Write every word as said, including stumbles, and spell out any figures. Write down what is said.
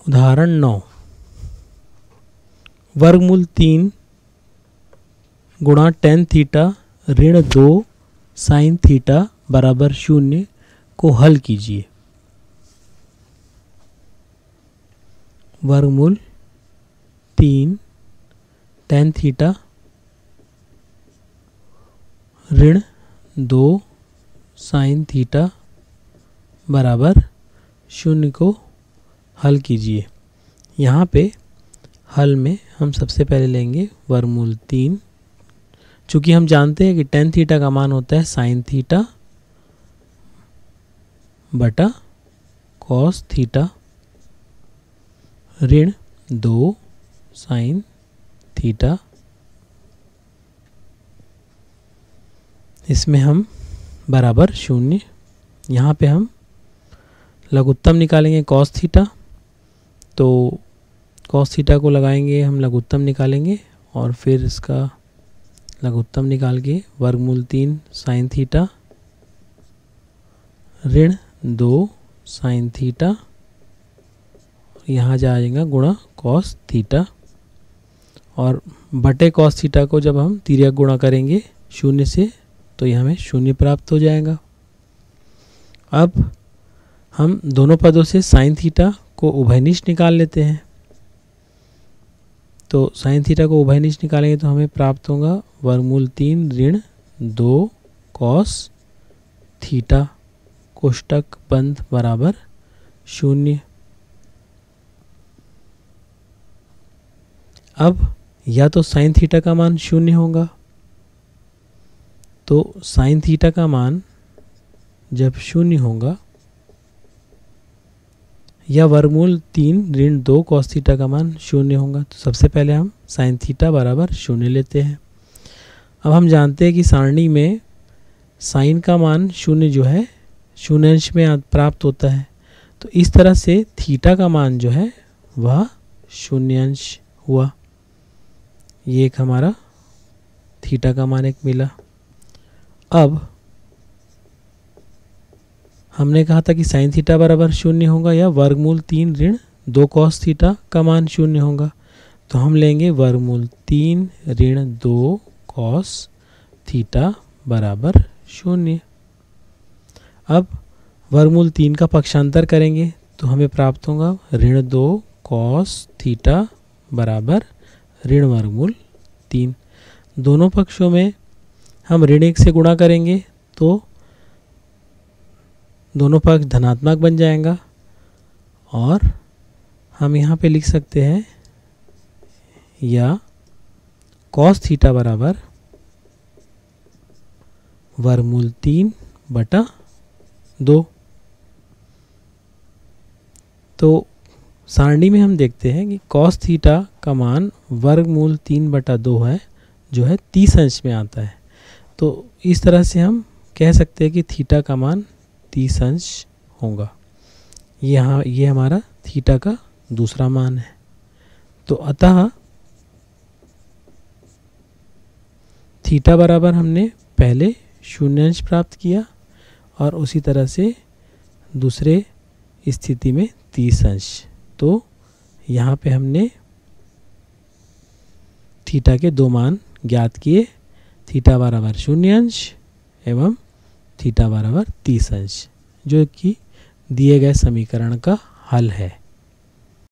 उदाहरण नौ, वर्गमूल तीन गुणा टेन थीटा ऋण दो साइन थीटा बराबर शून्य को हल कीजिए। वर्गमूल तीन टेन थीटा ऋण दो साइन थीटा बराबर शून्य को हल कीजिए। यहाँ पे हल में हम सबसे पहले लेंगे वर्गमूल तीन। चूँकि हम जानते हैं कि टेन थीटा का मान होता है साइन थीटा बटा कॉस थीटा ऋण दो साइन थीटा। इसमें हम बराबर शून्य, यहाँ पे हम लघुत्तम निकालेंगे कॉस थीटा, तो कॉस थीटा को लगाएंगे हम लघुत्तम निकालेंगे और फिर इसका लघुत्तम निकाल के वर्गमूल तीन साइन थीटा ऋण दो साइन थीटा, यहाँ जाएगा गुणा कॉस थीटा और बटे कॉस थीटा को जब हम तिर्यक गुणा करेंगे शून्य से तो यह हमें शून्य प्राप्त हो जाएगा। अब हम दोनों पदों से साइन थीटा को उभयनिष्ठ निकाल लेते हैं। तो साइन थीटा को उभयनिष्ठ निकालेंगे तो हमें प्राप्त होगा वर्गमूल तीन ऋण दो कॉस थीटा कोष्टक बंद बराबर शून्य। अब या तो साइन थीटा का मान शून्य होगा, तो साइन थीटा का मान जब शून्य होगा या वर्गमूल तीन ऋण दो कॉस थीटा का मान शून्य होगा, तो सबसे पहले हम साइन थीटा बराबर शून्य लेते हैं। अब हम जानते हैं कि सारणी में साइन का मान शून्य जो है शून्य अंश में प्राप्त होता है, तो इस तरह से थीटा का मान जो है वह शून्य अंश हुआ। ये एक हमारा थीटा का मान एक मिला। अब हमने कहा था कि साइन थीटा बराबर शून्य होगा या वर्गमूल तीन ऋण दो कॉस थीटा का मान शून्य होगा, तो हम लेंगे वर्गमूल तीन ऋण दो कॉस थीटा बराबर शून्य। अब वर्गमूल तीन का पक्षांतर करेंगे तो हमें प्राप्त होगा ऋण दो कॉस थीटा बराबर ऋण वर्गमूल तीन। दोनों पक्षों में हम ऋण एक से गुणा करेंगे तो दोनों पक्ष धनात्मक बन जाएगा और हम यहाँ पे लिख सकते हैं या कॉस थीटा बराबर वर्गमूल तीन बटा दो। तो सारणी में हम देखते हैं कि कॉस थीटा का मान वर्गमूल तीन बटा दो है जो है तीस अंश में आता है, तो इस तरह से हम कह सकते हैं कि थीटा का मान तीस अंश होगा। यहाँ ये हमारा थीटा का दूसरा मान है। तो अतः थीटा बराबर हमने पहले शून्य अंश प्राप्त किया और उसी तरह से दूसरे स्थिति में तीस अंश। तो यहाँ पे हमने थीटा के दो मान ज्ञात किए, थीटा बराबर शून्य अंश एवं थीटा बराबर तीस अंश, जो कि दिए गए समीकरण का हल है।